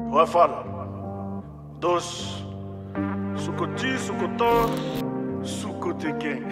Rafale, Dos, sous-côté, sous-côté, sous-côté gang.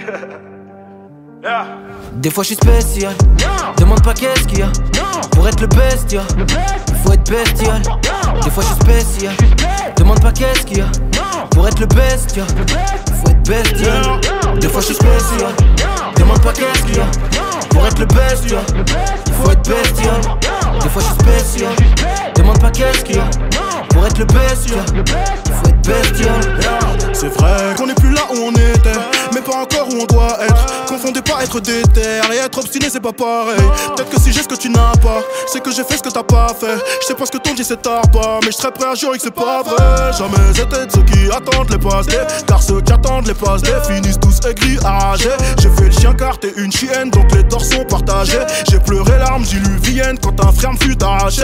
Yeah. Des fois je suis spécial, demande pas qu'est-ce qu'il y a. Pour être le bestial, il faut être bestial. Des fois je suis spécial, demande pas qu'est-ce qu'il y a. Pour être le bestial, il faut être bestial. Des fois je suis spécial, demande pas qu'est-ce qu'il y a. Pour être le bestial, il faut être bestial. Des fois je suis spécial, demande pas qu'est-ce qu'il y a. Pour être le bestial, il faut être bestial. C'est vrai qu'on n'est plus là où on était, mais pas encore où on doit être. Confondez pas être déter et être obstiné, c'est pas pareil. Peut-être que si j'ai ce que tu n'as pas, c'est que j'ai fait ce que t'as pas fait. Je sais pas ce que t'on dit, c'est tard pas, mais je serais prêt à jurer que c'est pas vrai. Jamais été de ceux qui attendent les passes D, car ceux qui attendent les passes D finissent tous aigris, arragés. J'ai fait le chien car t'es une chienne, donc les torts sont partagés. J'ai pleuré larmes diluviennes quand un frère me fut arraché.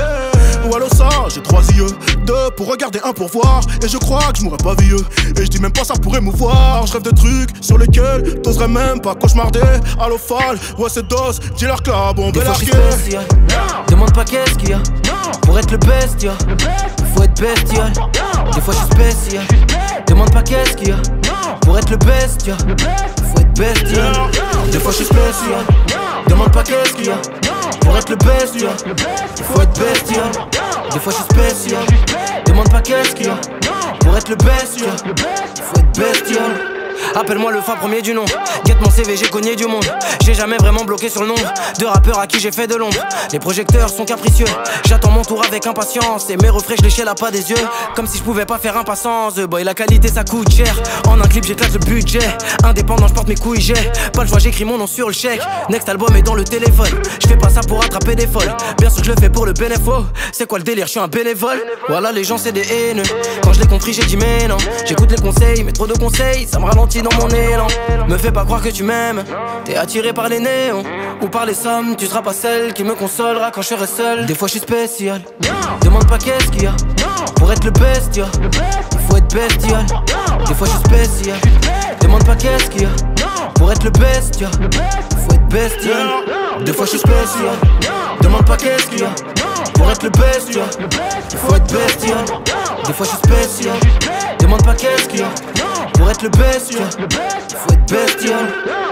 Ou alors ça, j'ai 3 yeux, 2 pour regarder, 1 pour voir. Et je crois que je mourrais pas vieux, et je dis même pas ça pourrait m'ouvoir. Je rêve de trucs sur lesquels t'oserais même pas cauchemarder. Allo Fall, ouais c'est Dos, dis leur que la bombe est larguée. Demande pas qu'est-ce qu'il y a. Pour être le bestial, il faut être bestial. Des fois je suis spécial, demande pas qu'est-ce qu'il y a. Pour être le bestial, il faut être bestial. Des fois je suis spécial, demande pas qu'est-ce qu'il y a. Pour être le bestial, il faut être bestial. Des fois je suis spécial, demande pas qu'est-ce qu'il y a. Pour être le bestial, il faut être bestial. Appelle-moi le fin premier du nom. Guette mon CV, j'ai cogné du monde. J'ai jamais vraiment bloqué sur le nombre de rappeurs à qui j'ai fait de l'ombre. Les projecteurs sont capricieux, j'attends mon tour avec impatience. Et mes refrains je les chiale à pas des yeux, comme si je pouvais pas faire impatience. Boy la qualité ça coûte cher, en un clip j'éclate le budget. Indépendant je porte mes couilles, j'ai pas le choix, j'écris mon nom sur le chèque. Next album est dans le téléphone, je fais pas ça pour attraper des folles. Bien sûr que je le fais pour le bénéfice. C'est quoi le délire, je suis un bénévole. Voilà les gens c'est des haineux, quand je l'ai compris j'ai dit mais non. J'écoute les conseils, mais trop de conseils, ça me ralentit dans mon élan. Me fais pas croire que tu m'aimes, t'es attiré par les néons ou par les sommes. Tu seras pas celle qui me consolera quand je serai seul. Des fois je suis spécial, demande pas qu'est-ce qu'il y a. Pour être le bestial, il faut être bestial. Des fois je suis spécial, demande pas qu'est-ce qu'il y a. Pour être le bestial, il faut être bestial. Des fois je suis spécial, demande pas qu'est-ce qu'il y a. Pour être le bestial, il faut être bestial. Des fois je suis spécial, demande pas qu'est-ce qu'il y a. Pour être le bestial, il faut être bestial.